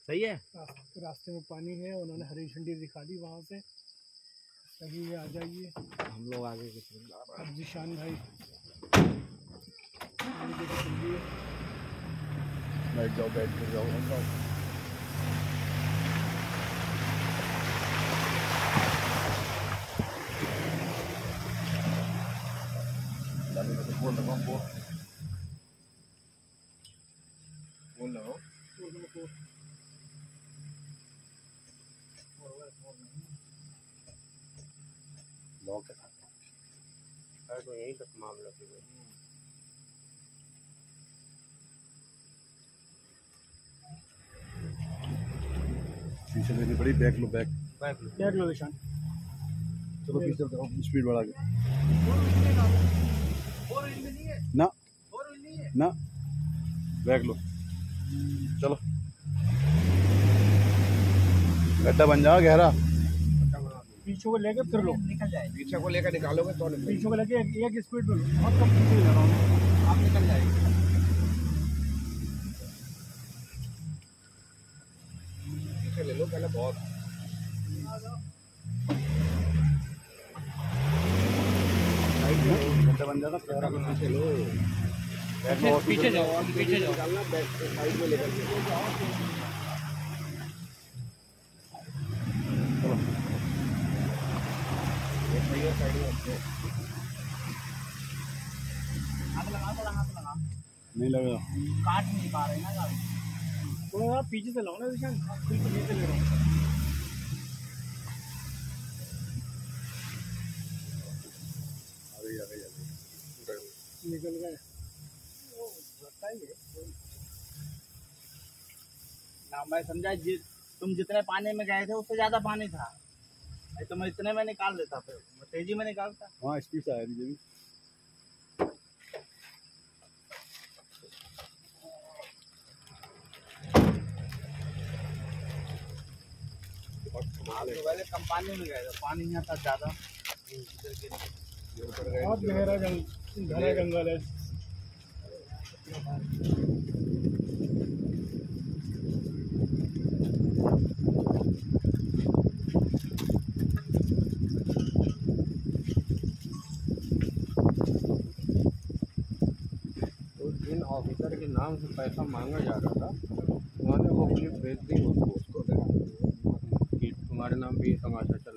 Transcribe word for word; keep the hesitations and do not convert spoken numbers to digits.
सही है। रास्ते में पानी है, उन्होंने हरी झंडी दिखा दी वहाँ से, सही है, आ जाइए। हम लोग आगे की अब जिशान भाई बैठ जाओ, बैठ कर जाओ, बैठ जाओ। बोल रहा हूँ, बोल रहा हूँ। लॉक है तो यही तक मामला थी। पीछे लेनी पड़ी, back low, back back low, back low निशान। चलो पीछे चलते हो, स्पीड बढ़ा के ना ना, बैक लो, चलो। गड्ढा बन जाओ गहरा, पीछे को लेके फिर लो, निकल जाए। पीछे को लेकर निकालोगे तो पीछे को लेके एक, एक स्पीड में लो, बहुत कम पीछे ले रहा हूँ, आप निकल जाएगी। पीछे ले लो पहले, बहुत गड्ढा बन जाता, पीछे लो, पीछे जाओ, पीछे जाओ। निकालना, बैक साइड में लेकर हाथ लगा, थोड़ा हाथ लगा। नहीं लगा, काट नहीं पा रहे ना गाड़ी। थोड़ा पीछे से लाओ ना निशान, बिल्कुल पीछे ले रहा हूँ। निकल गए ना मैं समझा जि, तुम जितने पानी में गए थे उससे ज्यादा पानी था, नहीं तो मैं इतने में निकाल देता, फिर मैं तेजी में निकालता। हाँ स्पीड से आया मुझे भी। आप तो पहले कम पानी में गए थे, पानी यहाँ था ज्यादा। बहुत गहरा जंग घना जंगल है। जिन ऑफिसर के नाम से पैसा मांगा जा रहा था, उन्होंने वो क्लिप भेज दी उसको, उसको कि तुम्हारे नाम पे ये तमाशा चल